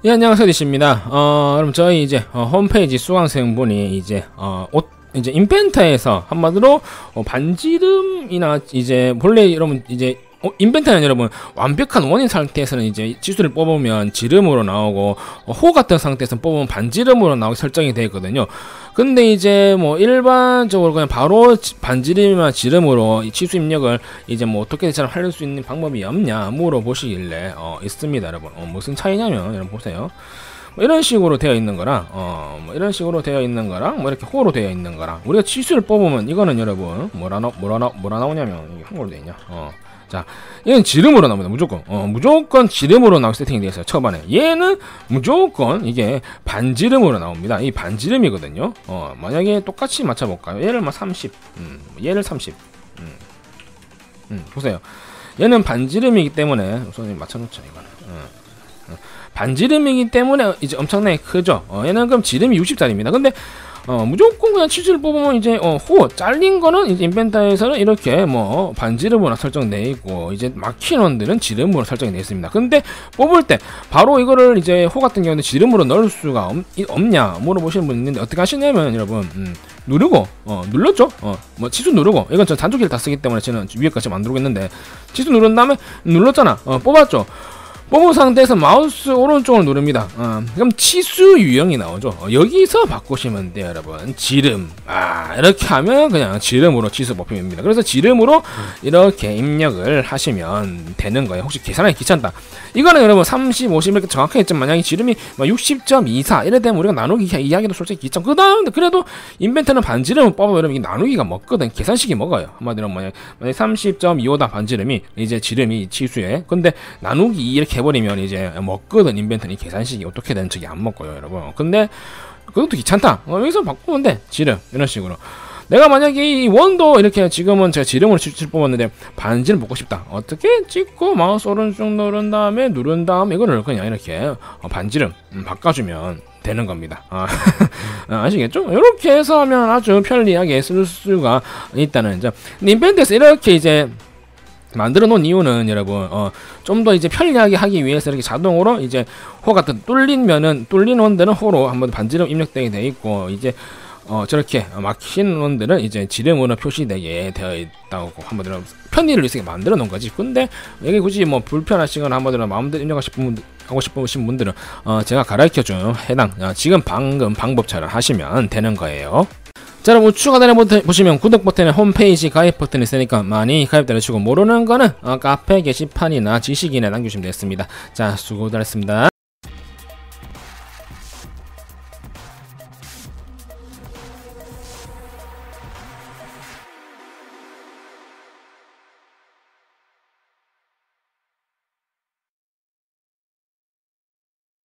예, 안녕하세요, 디씨입니다. 여러분, 저희 이제, 홈페이지 수강생분이 이제, 이제 인벤터에서 한마디로, 반지름이나 이제, 본래 여러분, 이제, 인벤터는 여러분, 완벽한 원인 상태에서는 이제 지수를 뽑으면 지름으로 나오고, 호 같은 상태에서는 뽑으면 반지름으로 나오게 설정이 되어 있거든요. 근데 이제 뭐 일반적으로 그냥 바로 반지름이나 지름으로 이 치수 입력을 이제 뭐 어떻게 잘 할 수 있는 방법이 없냐 물어보시길래 있습니다, 여러분. 무슨 차이냐면 여러분 보세요. 뭐 이런 식으로 되어 있는 거랑 뭐 이런 식으로 되어 있는 거랑 뭐 이렇게 호로 되어 있는 거랑 우리가 치수를 뽑으면 이거는 여러분 뭐라 나오냐면 이게 한글로 되어 있냐. 자, 얘는 지름으로 나옵니다. 무조건. 무조건 지름으로 나오게 세팅이 되어 있어요. 초반에. 얘는 무조건 이게 반지름으로 나옵니다. 이 반지름이거든요. 만약에 똑같이 맞춰볼까요? 얘를 막 30. 얘를 30. 보세요. 얘는 반지름이기 때문에, 우선 맞춰놓자, 이거는. 반지름이기 때문에 이제 엄청나게 크죠. 얘는 그럼 지름이 60짜리입니다. 근데 무조건 그냥 치즈를 뽑으면 이제 호 잘린 거는 이제 인벤터에서는 이렇게 뭐 반지름으로 설정되어 있고 이제 막힌 원들은 지름으로 설정이 되어 있습니다. 근데 뽑을 때 바로 이거를 이제 호 같은 경우는 지름으로 넣을 수가 없냐 물어보시는 분 있는데 어떻게 하시냐면 여러분 누르고 눌렀죠. 뭐 치수 누르고 이건 저 단축키를 다 쓰기 때문에 저는 위에까지 만들고 있는데 치수 누른 다음에 눌렀잖아. 뽑았죠. 뽑은 상태에서 마우스 오른쪽을 누릅니다. 그럼 치수 유형이 나오죠. 여기서 바꾸시면 돼요, 여러분. 지름. 이렇게 하면 그냥 지름으로 치수 뽑힙니다. 그래서 지름으로 이렇게 입력을 하시면 되는 거예요. 혹시 계산하기 귀찮다. 이거는 여러분 30, 50 이렇게 정확하게 했지만 만약에 지름이 60.24 이래 되면 우리가 나누기 이야기도 솔직히 귀찮고 그다음 그래도 인벤터는 반지름을 뽑아요. 여러분 이게 나누기가 먹거든. 계산식이 먹어요. 한마디로 만약에 30.25다 반지름이 이제 지름이 치수에 근데 나누기 이렇게 해버리면 이제 먹거든. 인벤터는 계산식이 어떻게든 저기 안 먹고요, 여러분. 근데 그것도 귀찮다. 여기서 바꾸면 돼. 지름 이런 식으로. 내가 만약에 이 원도 이렇게 지금은 제가 지름으로 뽑았는데 반지름 뽑고 싶다. 어떻게 찍고 마우스 오른쪽 누른 다음에 이거를 그냥 이렇게 반지름 바꿔주면 되는 겁니다. 아시겠죠? 이렇게 해서 하면 아주 편리하게 쓸 수가 있다는 점. 인벤터에서 이렇게 이제 만들어 놓은 이유는 여러분 좀 더 이제 편리하게 하기 위해서 이렇게 자동으로 이제 호 같은 뚫린 원들은 호로 한번 반지름 입력되게 되어 있고 이제 저렇게 막힌 원들은 이제 지름으로 표시되게 되어 있다고 한번 편리를 위해서 만들어 놓은 거지. 근데 여기 굳이 뭐 불편하시거나 한번 마음대로 입력하고 싶으신 분들은 제가 가르쳐준 해당 지금 방금 방법처럼 하시면 되는 거예요. 자, 여러분 추가단에 보시면 구독 버튼에 홈페이지 가입 버튼이 있으니까 많이 가입 달아주시고 모르는 거는 카페 게시판이나 지식인에 남겨주시면 되겠습니다. 자, 수고들 했습니다.